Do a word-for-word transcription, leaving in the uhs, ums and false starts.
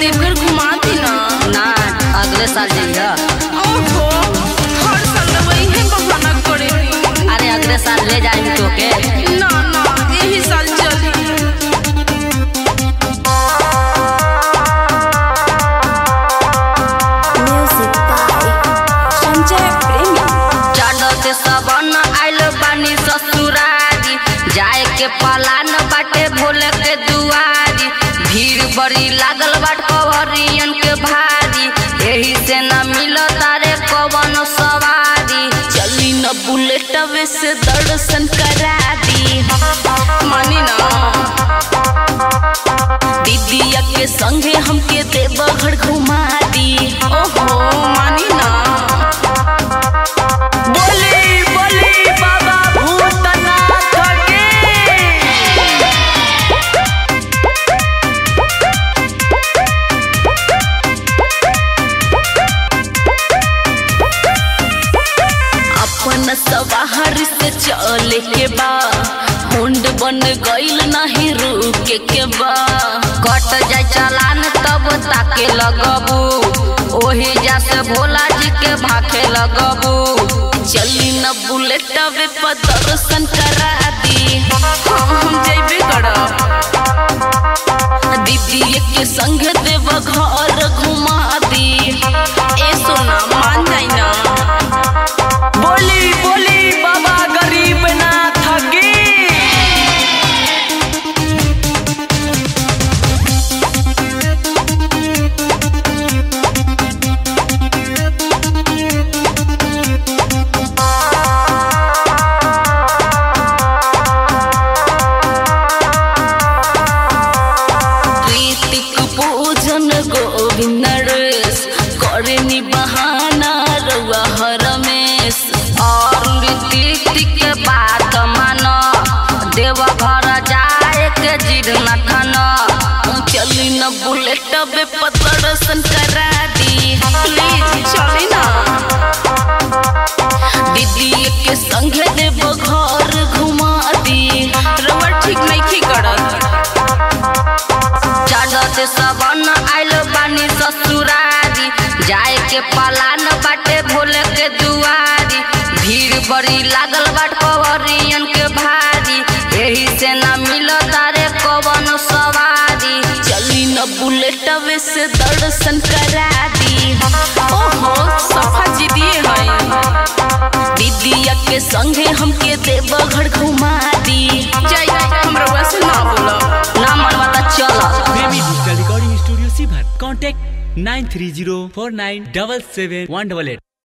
देवघर घुमा दी ना। ना अगले साल जाइए। ओहो हर साल वही है बहाना करेगी। अरे अगले साल ले जाएंगे तो के। ना ना यही साल चली। म्यूजिक बाय संजय प्रेमी। चढ़ते सबन आइल बानी ससुरारी, जाए के पलान बाटे भोले के दुआरी। भीड़ बड़ी लागल बाट कवरियन के भारी, यही से न मिल तारे कवन सवारी। चली न बुलेटवे से दर्शन करा दी, मानी ना दीदिया के संगे हमके देवघर घुमा दी। ओहो मानी ना। बोली बोली बाबा भूतनाथ के। अपन सवारी से चले के बा, हुंड बन गइल नहीं रुके के बा। कट जाए चलान तब ताके लगबू, ओही जा से भोला जी के भाखे लगबू। चली न बुलेटवे पर दर्शन करा दी। हाँ हम जैबे करब। दीदी के संग देवघर घुमा दी। ए सोना मान जाई ना। बोली बोली बाबा गरीब नाथ की। ऋतिक पूजन गोविंद रेस करनी बहाना रउआ हरमेश। और ऋतिक के बात मानो, देवघर जाए के जिद न खाना। चली न बुलेटवे पर दर्शन करा दी। प्लीज चली ना। दीदी के संग देवघर घुमा दी। रबर ठीक नहीं करत। चढ़ते सबन आइल बानी ससुरारी, जाए के पलान बाटे भोले के दुआरी। भीड़ बड़ी लागल बाट कवरियन के भारी, यही से न मिल तारे कवन सवारी। चली न बुलेटवे से दर्शन करा दी। ओहो सफा जी दिए है। दीदिया के संगे हमके देवघर घुमा दी। जाई हमरा वैसे ना बोलो। ना मनवा त चल। Premi digital recording studio Sibhar. Contact nine three zero four nine double seven one double at.